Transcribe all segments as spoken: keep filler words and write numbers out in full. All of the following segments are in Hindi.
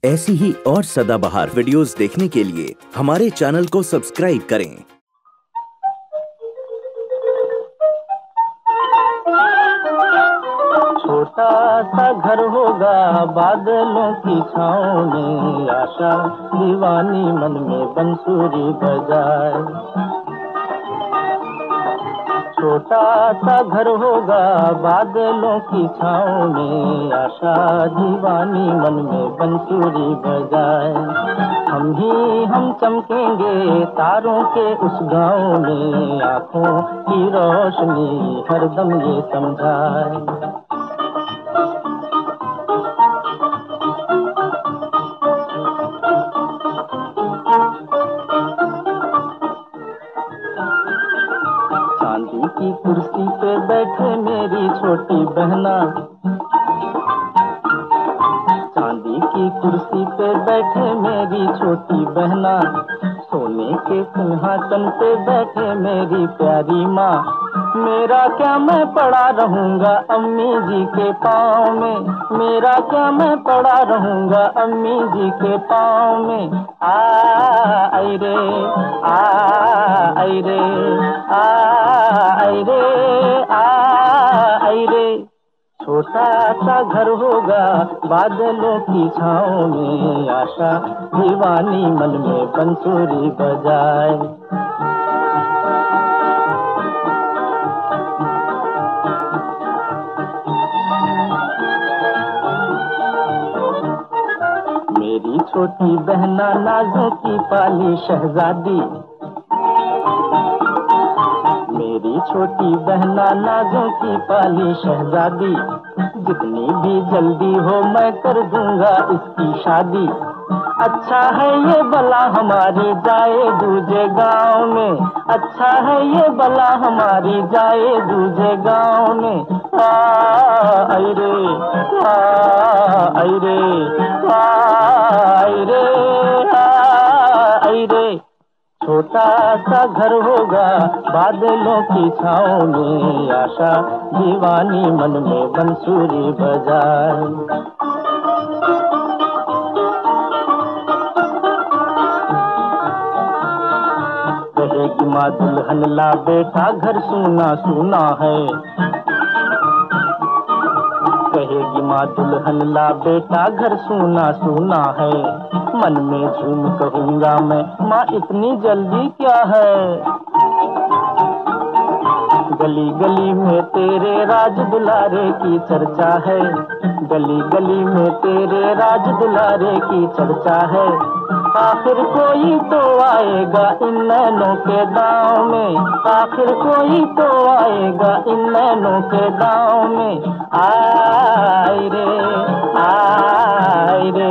ऐसी ही और सदाबहार वीडियोस देखने के लिए हमारे चैनल को सब्सक्राइब करें। छोटा सा घर होगा बादलों की छाँव में, आशा दीवानी मन में बंसुरी बजाए। छोटा सा घर होगा बादलों की छाँव में, आशा दीवानी मन में बंसुरी बजाए। हम ही हम चमकेंगे तारों के उस गाँव में, आँखों की रोशनी हरदम ये समझाए। चांदी की कुर्सी पे बैठे मेरी छोटी बहना, चांदी की कुर्सी पे बैठे मेरी छोटी बहना, सोने के सिंहासन पे बैठे मेरी प्यारी माँ। मेरा क्या मैं पड़ा रहूंगा अम्मी जी के पाँव में, मेरा क्या मैं पड़ा रहूंगा अम्मी जी के पाँव में। आ आई रे आ आई रे आ आई रे आ आई रे। छोटा सा घर होगा बादलों की छाँव में, आशा दीवानी मन में बंसुरी बजाए। मेरी छोटी बहना नाजों की पाली शहजादी, मेरी छोटी बहना नाजों की पाली शहजादी, जितनी भी जल्दी हो मैं कर दूंगा इसकी शादी। अच्छा है ये बला हमारी जाए दूजे गांव में, अच्छा है ये बला हमारी जाए दूजे गांव में। आ आई रे आ आई रे आ आई रे आ आई रे। छोटा सा घर होगा बादलों की छाँव में, आशा दीवानी मन में बंसुरी बजाए। कहेगी माँ दुल्हन ला बेटा घर सूना सूना है, कहेगी माँ दुल्हन ला बेटा घर सूना सूना है। मन में झूम कहूँगा मैं माँ इतनी जल्दी क्या है। गली गली में तेरे राज दुलारे की चर्चा है, गली गली में तेरे राज दुलारे की चर्चा है। आखिर कोई तो आएगा इन नैनों के दांव में, आखिर कोई तो आएगा इन नैनों के दांव में। आई रे आई रे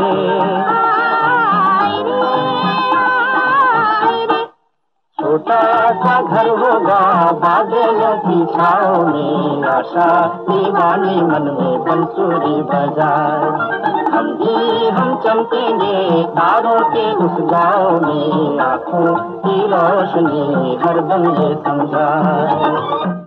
छोटा सा घर होगा बादलों की छाँव में, आशा दीवानी मन में बंसुरी बजाए। हम ही हम चमकेंगे तारों के उस गाँव में, आँखों की रोशनी हरदम ये समझाए।